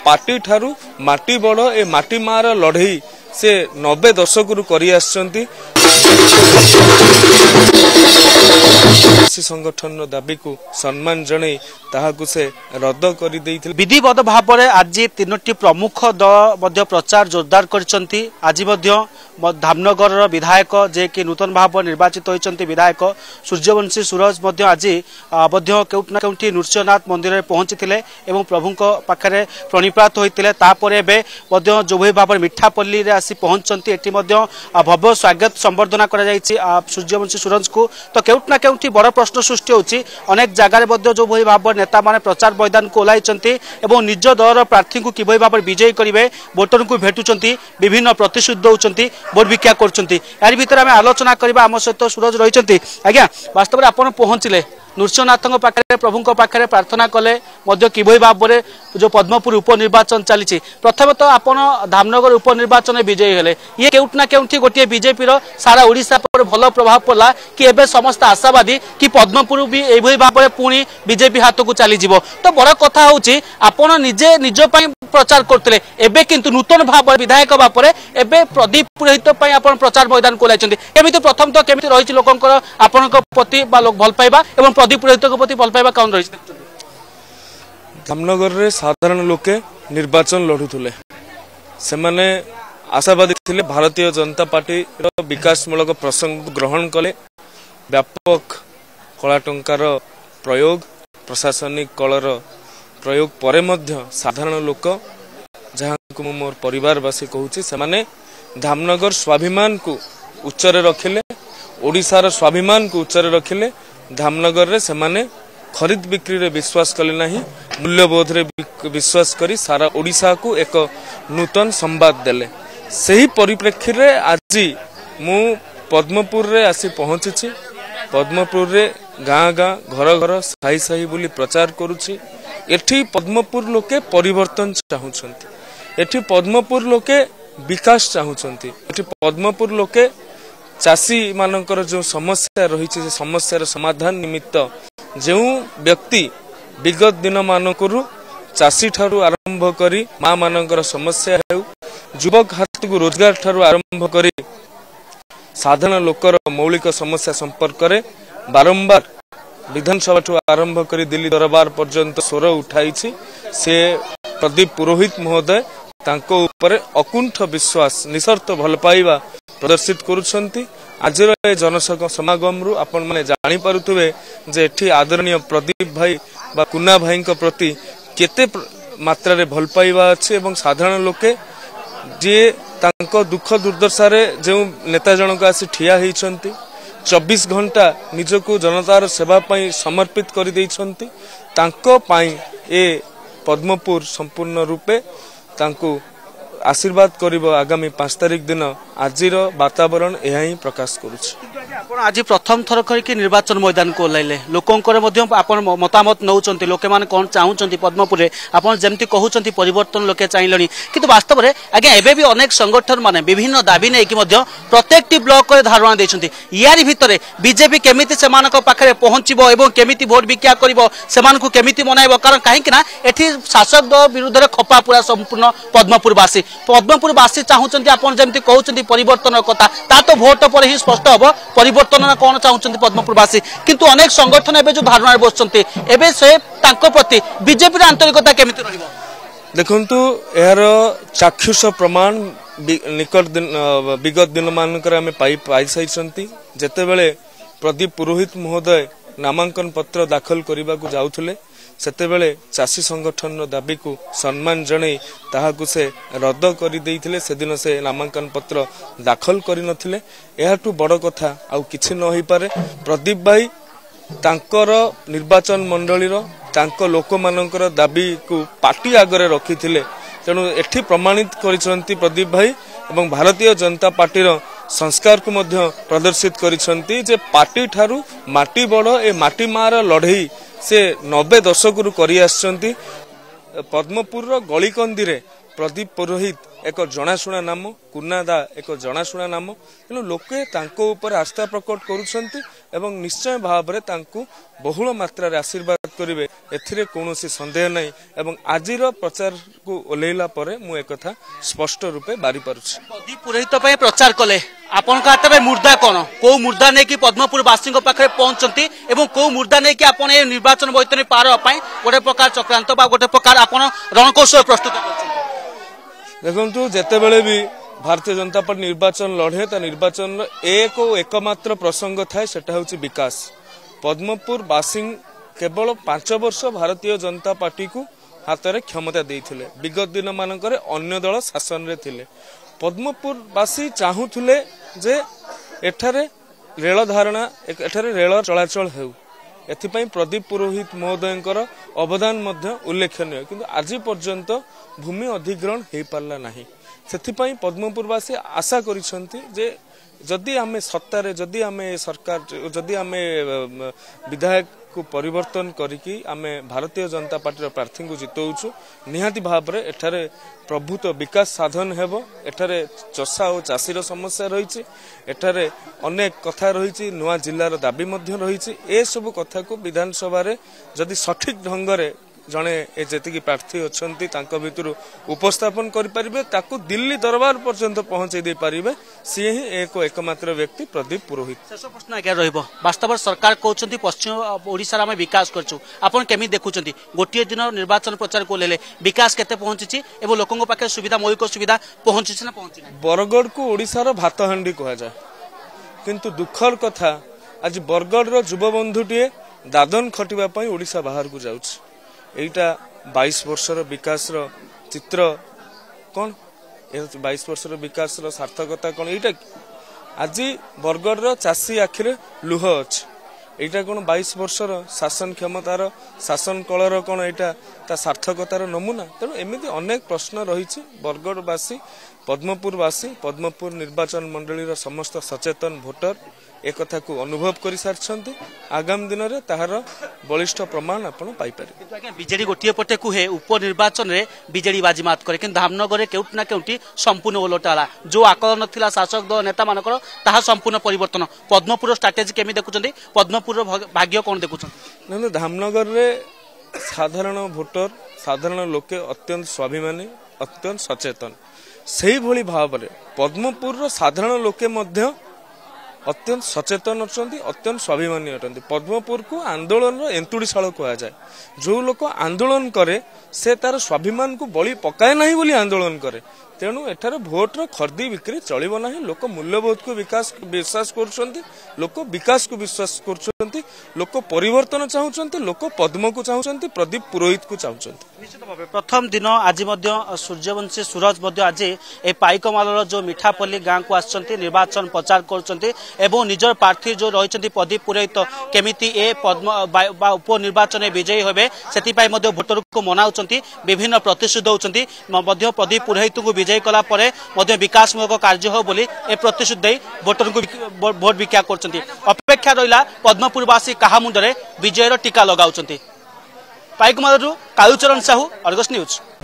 Party ठारू माटी बड़ ए माटी मार लड़ई से 90 दशक करी आछंती। संगठन दाबी को सम्मान जणे ताहाकु से रद्द करि दैथिले। विधिवत भाव में आज तीनोटी प्रमुख दल प्रचार जोरदार करछंती। आज धामनगर विधायक जे कि नूतन भाव निर्वाचित होइछंती विधायक सूर्यवंशी सूरज आज केउटना केउटी नृसिंहनाथ मंदिर में पहुंचीथिले एवं प्रभु पाखरे प्रणिपात होइतिले। तापरे बे जो भई भाव मिठापल्ली रे आसी पहुंचंती एटी भव्य स्वागत संबर्धना करा जायछि सूर्यवंशी सूरज को। तो केउटना केउटी बड़ प्रश्न सृष्टि होछि। अनेक जगार जो भई भाव नेता माने प्रचार मैदान को ओह्लाइछंती एवं निज दलर प्रार्थी को किभई भाव विजयी करिवे वोटर को भेटुछंती विभिन्न प्रतिश्रुति दउछंती भोट भिक्षा करछंती। यार भीतर आम आलोचना करबा आम सहित सूरज रहिछंती। आज्ञा वास्तव में आपण पहुंचले नृसिंहनाथ पाखे प्रभु पाखे प्रार्थना कले किभई भाव में जो पद्मपुर उपनिर्वाचन चली प्रथम तो आप धामनगर उपनिर्वाचन विजयी हेले ये केउटना केउठी गोटे बीजेपी सारा ओडिशा पर भल प्रभाव पड़ा कि एबे समस्त आशावादी कि पद्मपुर भी एभई भाव में पुणी बीजेपी हाथ को चली जिवो। तो बड़ कथा होची आपण निजे निज पई प्रचार करते एबे किंतु नूतन भाव विधायक भाव में एबे प्रदीप पुरोहित आपण प्रचार मैदान को लाइछंती। केमिति प्रथम तो केमिति रहिछि लोकंकर आपनक प्रति बा लोक भल पाइबा एवं प्रदीप पुरोहित प्रति भल पाइबा कौन रहिछि? धामनगर रे साधारण लोके निर्वाचन लढुथुले से माने आशावादी थिले भारतीय जनता पार्टी रो विकासमूलक प्रसंग ग्रहण कले व्यापक कला टंकार प्रयोग प्रशासनिक कलर प्रयोग परे मध्य साधारण लोक जहाँ को मोर परिवारवासी कहूँ से माने धामनगर स्वाभिमान को उच्चरे रखिले ओडिशार स्वाभिमान को उच्चरे रखिले। धामनगर रे से माने खरीद बिक्री रे विश्वास कले नहीं मूल्यबोध रे विश्वास करी सारा ओडिशा को एक नूतन संवाद देले। सही परिप्रेक्षी रे आज मु पद्मपुर रे आसी पहुंची। पद्मपुर रे गाँ गाँ घर घर साही साही बोली प्रचार करुछि। एठी पद्मपुर लोके परिवर्तन चाहूछंती। एठी पद्मपुर लोके विकास चाहूछंती। एठी पद्मपुर लोके चाषी मानकर जो समस्या रही से समस्यार समाधान निमित्त जो व्यक्ति विगत दिन मानकरू चाषी ठारू आरंभ करी माँ मानकर समस्या है युवक हाथ को रोजगार ठारू आरंभ करी साधारण लोकर मौलिक समस्या संपर्क में बारंबार विधानसभा ठू आरंभ करी दिल्ली दरबार पर्यंत स्वर उठाई से प्रदीप पुरोहित महोदय तांको ऊपर अकुंठ विश्वास निशर्त भल पाइबा प्रदर्शित करुछंती। आज जनसक समागम रु आपण माने जानी पारुथुबे जे एठी आदरणीय प्रदीप भाई बा कुना भाई को प्रति केते मात्रा रे भल पाइबा अछि एवं साधारण लोके जे तांको दुख दुर्दशा रे जो नेता जनक आसी ठिया हेइछंती 24 घंटा निजको जनतार सेवा पई समर्पित करि दैछंती। तांको पई ए पद्मपुर संपूर्ण रूपे तांको आशीर्वाद करिबो। आगामी 5 तारिख दिन आजिर वातावरण यह ही प्रकाश करुछि। आज प्रथम थर करके निर्वाचन मैदान को ओह्लाइले लोकंकर मतामत नौचंती लोके माने कोन चाहूचंती पद्मपुर रे आपण जेमति कहउचंती परिवर्तन लोके चाहिलनी किंतु वास्तव रे आगे एबे भी अनेक संगठन माने विभिन्न दाबी नै कि मध्य प्रत्येकटी ब्लॉक रे धारणा दैछंती। यारी भितरे बीजेपी केमिति सेमानक पाखरे पहुंचिबो एवं केमिति वोट भिक्षा करिवो सेमानकु केमिति मनाइबो कारण काहे कि ना एठी शासक दल विरुद्ध रे खपा पूरा संपूर्ण पद्मपुरवासी चाहूचंती आपण जेमति कहउचंती परिवर्तन कथा ता तो वोट पर ही स्पष्ट हबो परिवर्तन कौन चाहूचंती पद्मपुरवासी किंतु अनेक संगठन एबे जो धारणा बसचंती एबे से तांको प्रति बीजेपी आंतरिकता केमिति रहिबो देखंतु यार चाक्षुष प्रमाण निकट दिन विगत दिन मानकर आमे पाई साइछंती। जेतेबेले प्रदीप पुरोहित महोदय नामांकन पत्र दाखल करबा को जाउथले सेतेबेले चाषी संगठन दाबी को सम्मान जणे ताहाकु से रद्द करि दैथिले। से दिन से नामांकन पत्र दाखल करि नथिले। एहाटू बड़ कथा आउ किछि न होई पारे। प्रदीप भाई तांकर निर्वाचन मंडलीर तांको लोक मानकर दाबी को पार्टी आगरे रखिथिले तेणु एठी प्रमाणित करिसंती प्रदीप भाई एवं भारतीय जनता पार्टीर संस्कार को मध्य प्रदर्शित करिसंती जे पार्टी ठारू माटी बड़ ए माटी मार लड़ई से 90 दशक करी आछंती। पद्मपुर गलीकंदी रे प्रदीप पुरोहित एक जनाशुना नाम, कुन्नादा एक जनाशुना नाम, तेणु लोके तांको ऊपर आस्था प्रकट करुछंती एवं निश्चय भाव में तांको बहुल मात्रा आशीर्वाद करेंगे एथिरे कौनसी संदेह नहीं। एवं आजिर प्रचार को ओल्हेला परे मु एक कथा स्पष्ट रूपे बारी पारुछि। प्रदीप पुरोहित प्रचार कले आपण हाथ में मुर्दा कौन कौ मुर्दा नहीं कि पद्मपुर वासी पाखे पहुंचती एवं कौ मुर्दा नहीं कि आपण निर्वाचन बैतनी पार गोटे प्रकार चक्रांत बा गोटे प्रकार आपण रणकौशल प्रस्तुत कर। देखु जितेबले भी भारतीय जनता पार्टी निर्वाचन लड़े तो निर्वाचन एक और एकमात्र प्रसंग थाए सेटा होछि विकास। पद्मपुर वासी केवल 5 वर्ष भारतीय जनता पार्टी को हाथ में क्षमता देइथिले। विगत दिन मानकर अन्य दल शासन रे थिले। पद्मपुर वासी चाहूले जे एठारे रेल धारणा एठारे रेल चलाचल हेउ एथिपाई प्रदीप पुरोहित महोदयंकर अवदान मध्य उल्लेखनीय, किंतु आज पर्यंत भूमि अधिग्रहण हो पारला नहीं। सेथिपाई पद्मपुरवासी आशा करिसंती जे जदि आमे सत्तारे जदि आमे सरकार जदि आमे विधायक को परिवर्तन करिकी आमे भारतीय जनता पार्टी प्रार्थी को जितौछु निहाती भाव में एठारे प्रभुत विकास साधन हेबो। एठारे चषा और चाषीर समस्या रही, एठारे अनेक कथा रही, नुआ जिलार दाबी मध्य रही। ए सब कथा को विधानसभा रे जदि सठिक ढंग रे जड़े जी प्रार्थी अच्छा भितर उपस्थापन करें ताकू दिल्ली दरबार पर्यंत पहुंचे दे पारे सी ही एक एकमात्र व्यक्ति प्रदीप पुरोहित। शेष प्रश्न आज्ञा वास्तव सरकार कहते पश्चिम ओडिशा आम विकास करमी देखुं गोटे दिन निर्वाचन प्रचार को ले विकास केते पहुंची एवं लोकों पाखे सुविधा मौलिक सुविधा पहुंची ना पहुंची। बरगढ़ को ओडिशार भातहांडी कह जाए, किंतु दुखर कथा आज बरगढ़ युवबंधुटीए दादन खटिबा ओडिशा बाहर को जाउछि। एटा 22 वर्षर विकास चित्र कौन 22 वर्षर विकास सार्थकता कौन एटा आज बरगढ़ चाषी आखिरे लुह अच्छे। एटा कौन 22 वर्षर शासन क्षमतार शासन कलर कौन एटा ता सार्थकतार नमूना। तेणु एमती अनेक प्रश्न रही। बरगढ़वासी पद्मपुरवासी पद्मपुर निर्वाचन मंडली समस्त सचेतन भोटर एक कथा को अनुभव कर सारी। आगामी दिन में ताहार बलिष्ठ प्रमाण आपण पाइपर। बीजेडी गोटे पटे कहे उपनिर्वाचन में बीजेडी बाजीमात करे कि धामनगर केउटी ना केउटी संपूर्ण ओलटाला जो आकलन थिला शासक दल नेता मानकर ताहा संपूर्ण परिवर्तन। पद्मपुर स्ट्राटेजी केमी देखुचंदी, पद्मपुर भाग्य कोन देखुचंदी? ना धामनगर रे साधारण भोटर साधारण लोके अत्यंत स्वाभिमानी अत्यंत सचेतन सेही भली भाव में पद्मपुर साधारण लोके मध्य अत्यंत सचेतन अच्छा अत्यंत स्वाभिमानी अच्छा। पद्मपुर को आंदोलन एंतुड़ीशाल कह जाए। जो लोक आंदोलन करे से तार स्वाभिमान को बलि पकाए ना बोली आंदोलन करे। तेणु एठार भोटर खरीदी बिक्री चलिबो नाही। लोक मूल्यबोध को विश्वास करुछंती, लोक विकास को विश्वास करुछंती, लोक परिवर्तन चाहूछंती, लोक पद्म को चाहूछंती, प्रदीप पुरोहित को चाहूछंती। निश्चित भाव प्रथम दिन आज सूर्यवंशी सूरज आज ए पाइकमालर जो मिठापल्ली गाँव को आसछंती निर्वाचन प्रचार करछंती एवं निजर प्रार्थी जो रहिछंती प्रदीप पुरोहित केमिति ए पद्म उपनिर्वाचन विजयी होबे सेतिपाई मध्ये भोटर को मनाउछंती विभिन्न प्रतिश्रुति दउछंती मध्ये प्रदीप पुरोहित को विजयी कला परे मध्ये विकासमूलक कार्य हो बोली ए प्रतिश्रुति दे भोटर को भोट भिक्षा करछंती। अपेक्षा रहिला पद्मपुरवासी काहा मुंडरे विजयर टीका लगाउछंती। पाइकमालरू कालुचरण साहू, अर्गस न्यूज।